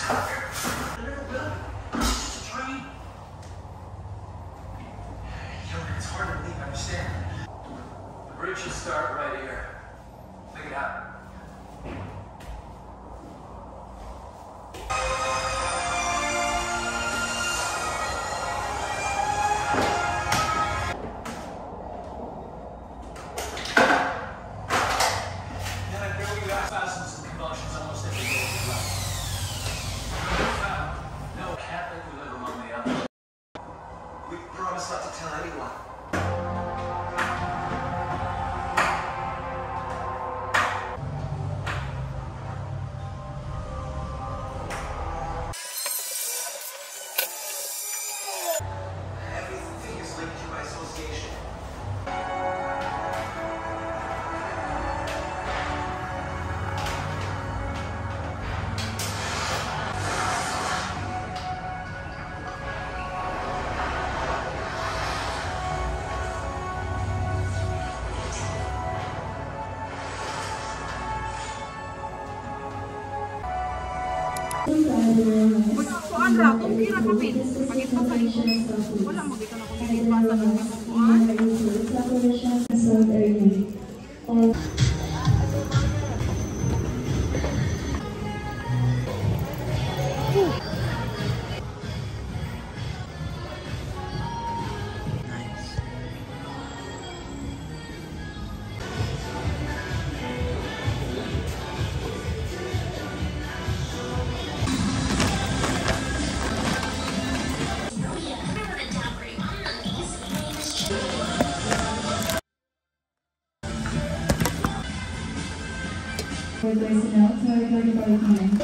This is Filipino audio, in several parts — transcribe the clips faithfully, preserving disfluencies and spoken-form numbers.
It's hard to believe, I understand. The bridge should start right here. Pick it up. Then I barely got spasms and convulsions almost every day of his life. No, can't let you live among the others. We promise not to tell anyone. Everything is linked to my association. Kuan ra, kung kira kami, pagito sa likod, wala mo dito na kung ipasa ng kuan. For personnel, territory partner.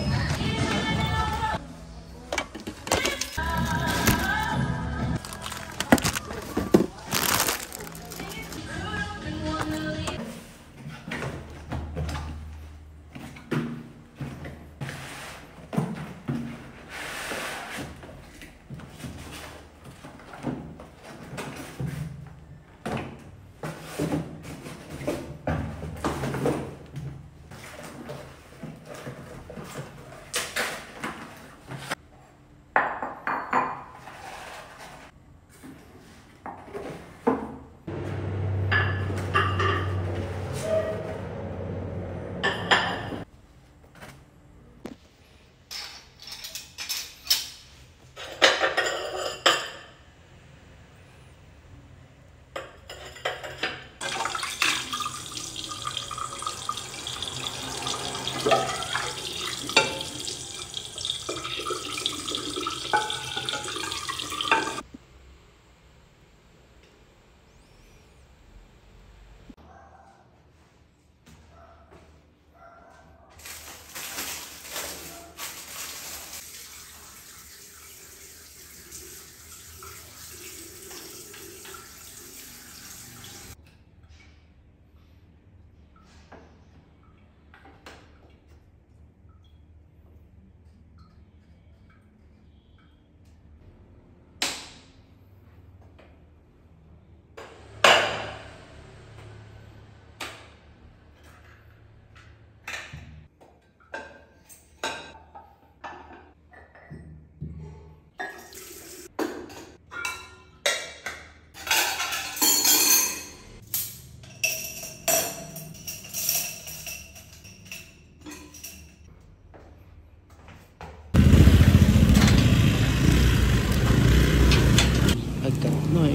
I got my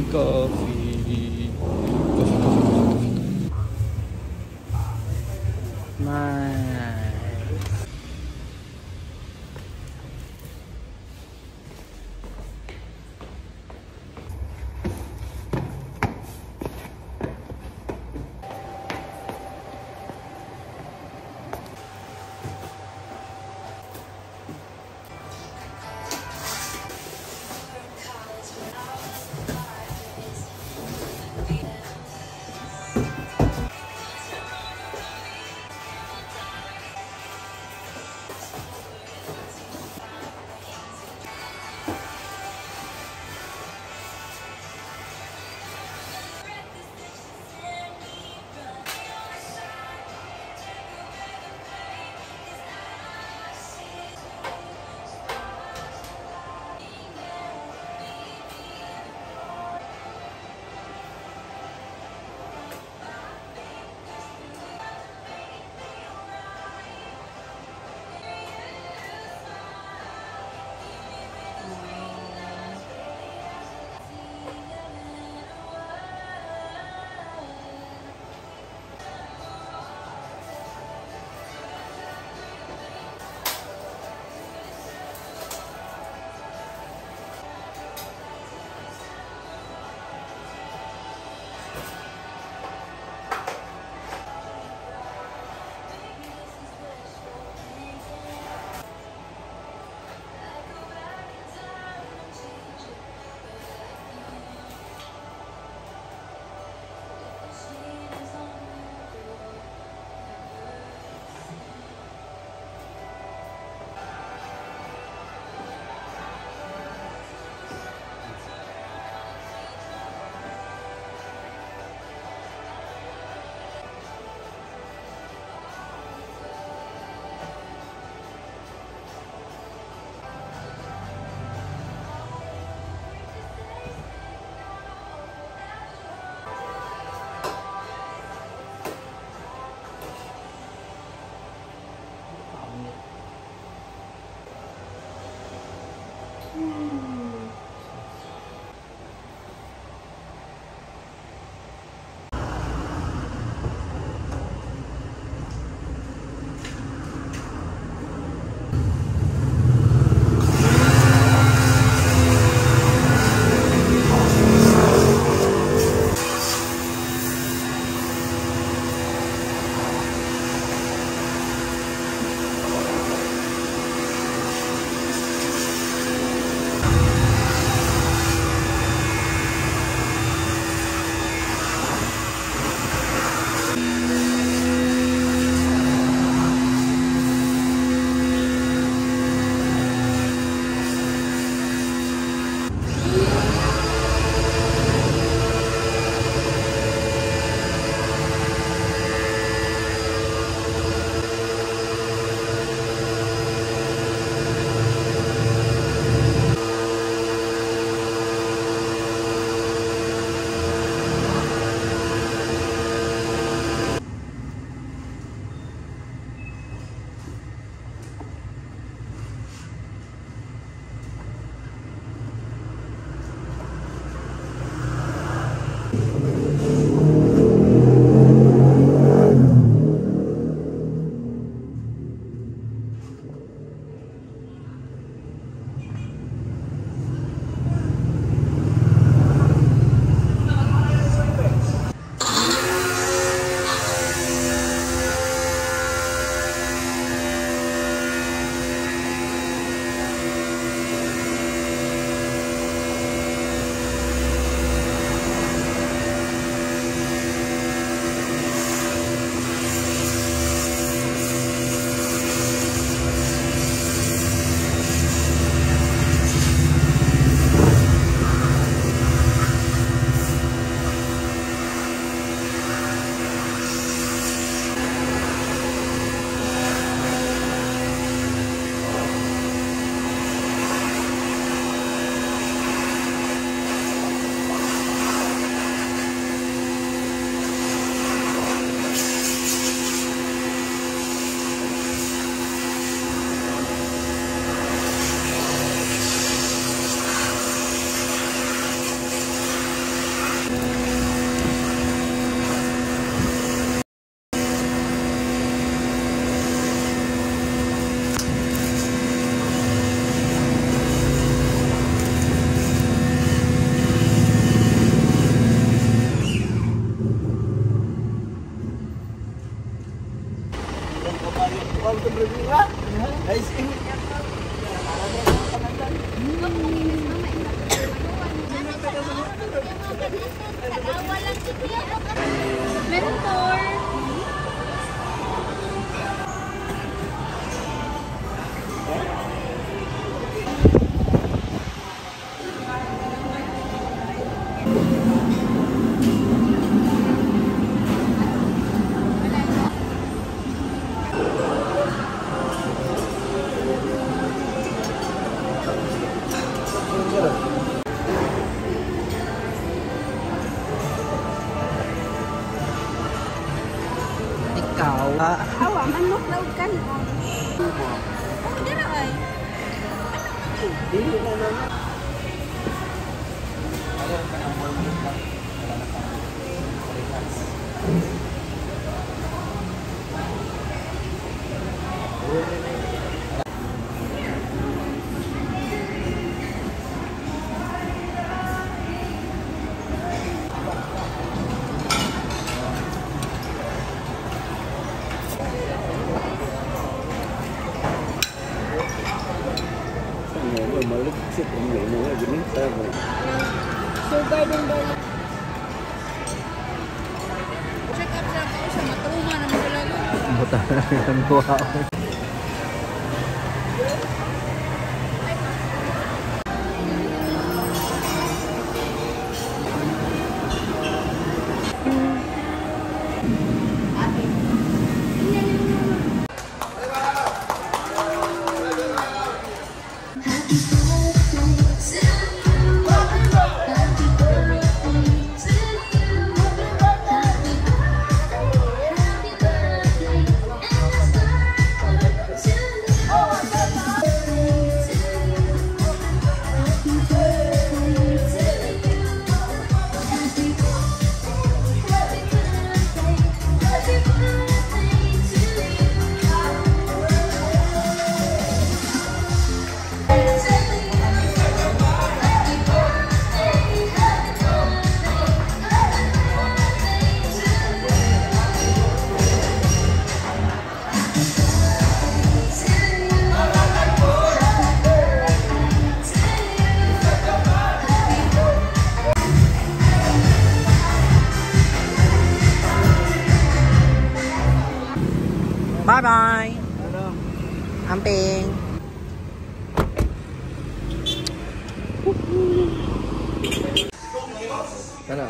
coffee. Coffee, coffee, coffee, coffee. Nice. Mentor. Awa, manok daw ka na. Oh, dala ay. Dili na naman. Maligsit ang may mga ginita mo. Sugar din daw. Check up sa ako sa matuma na magalago. Buta na ang buha. Amping. Ano?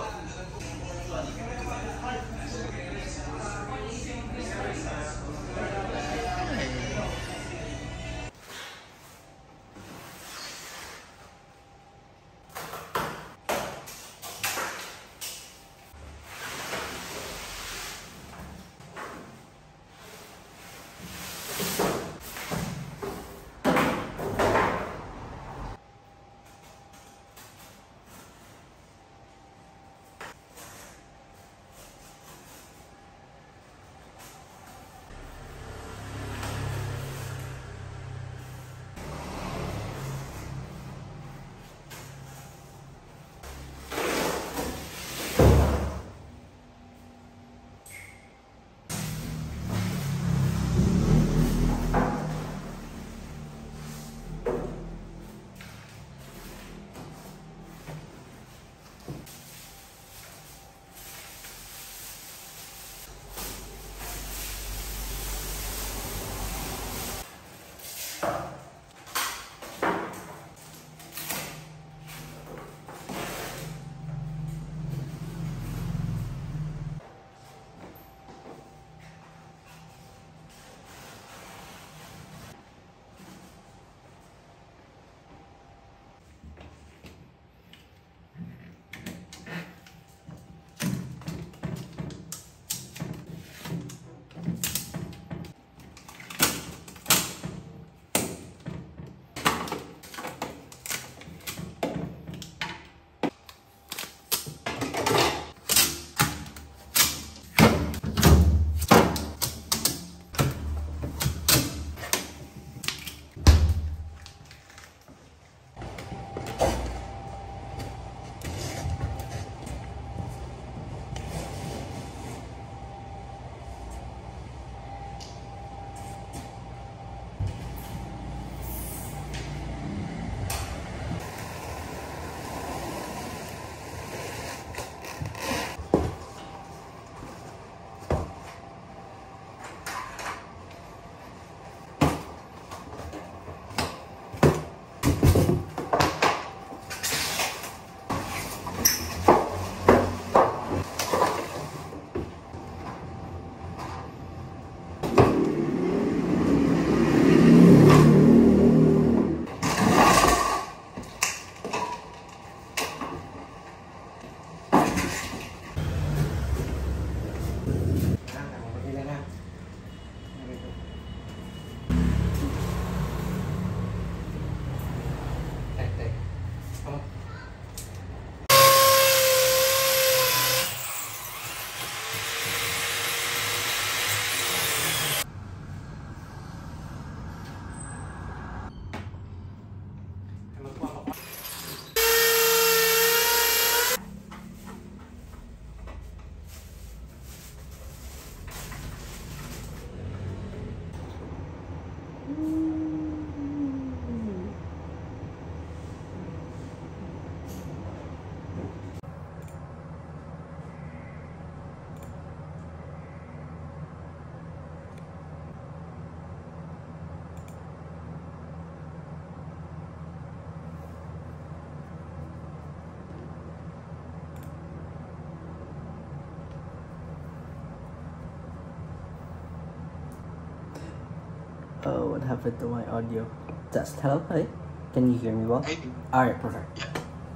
Oh, what happened to my audio? Just hello, hey? Can you hear me well? Hey. Alright, perfect. Yeah.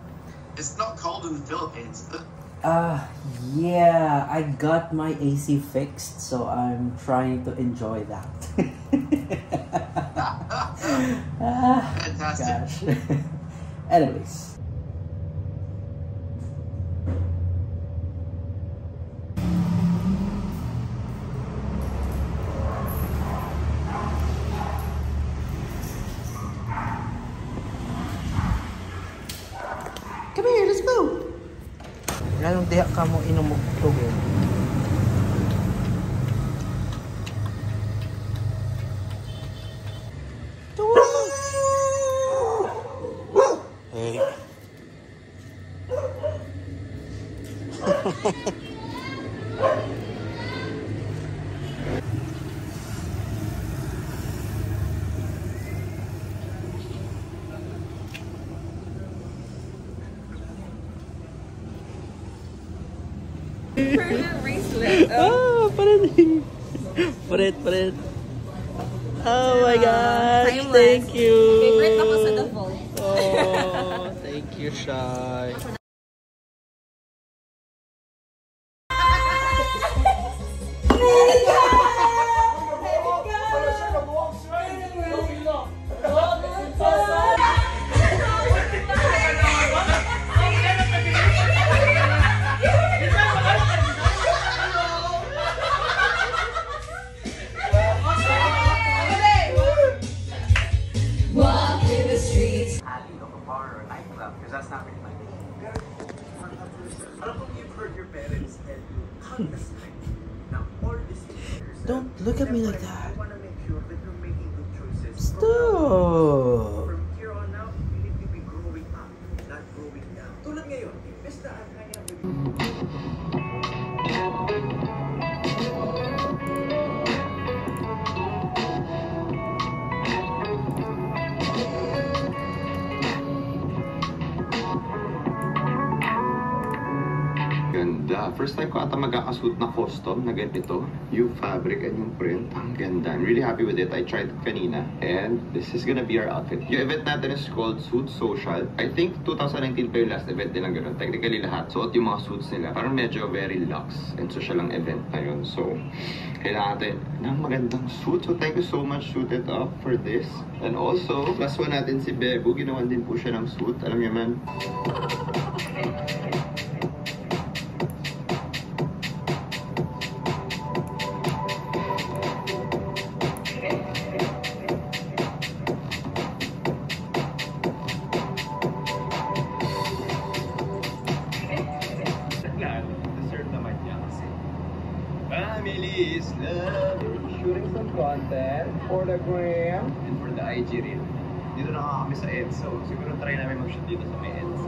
It's not cold in the Philippines, is it? Uh, yeah, I got my A C fixed, so I'm trying to enjoy that. ah, Fantastic. Gosh. Anyways. Come here, let's go! Ganong diha ka mo inumog tugin. Hey. Pearl bracelet. Ah, palit. Palit, palit. Oh my gosh, Timeless. thank you. Favorite ako sa The Vault. Oh, thank you, Shai. That's not really my thing. I don't know if you've heard your parents tell you constantly. Now, all these years, Don't look at me like that. I want to make sure that you're making good choices. Stop. From here on out, you need to be growing up, not growing down. Tulad ngayon, imbes na ang kanya Ganda. First time ko ata magkakasuit na custom na ganito. Yung fabric and yung print. Ang ganda. I'm really happy with it. I tried it kanina. And this is gonna be our outfit. Yung event natin is called Suit Social. I think twenty nineteen pa yung last event nilang ganun. Technically lahat. Suot yung mga suits nila. Parang medyo very luxe and social ang event na yun. So, kailangan natin ng magandang suit. So, thank you so much, Suited Up, for this. And also, plus one natin si Bebo. Ginawan din po siya ng suit. Alam niyo man. Family is love. Shooting some content for the gram and for the I G reel. Dito na kami sa EDSA. Siguro try namin mag-shoot dito sa may EDSA.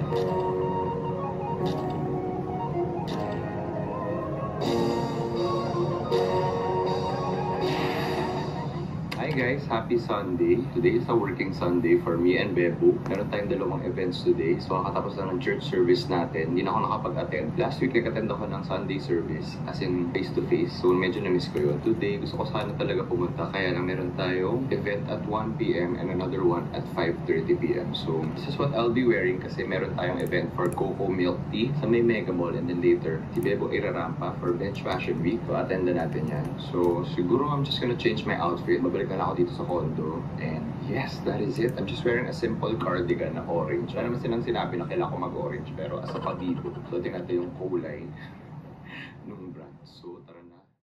Hi guys, happy Sunday. Today is a working Sunday for me and Bebo. Meron tayong dalawang events today. So kakatapos na ng church service natin. Hindi na ako nakapag-attend. Last week nag-attend ako ng Sunday service as in face-to-face. So medyo na-miss ko yun. Today gusto ko sana talaga pumunta. Kaya lang meron tayong event at one p m and another one at five thirty p m So this is what I'll be wearing kasi meron tayong event for Coco Milk Tea sa may Mega Mall. And then later, si Bebo irarampa for Bench Fashion Week. So attend na natin yan. So siguro I'm just gonna change my outfit. Babalik na ako dito sa condo. And yes, that is it. I'm just wearing a simple cardigan na orange. Wala naman silang sinabi na kailangan ko mag-orange. Pero as a pag-ibig, so tingnan natin yung kulay ng brand. So tara na.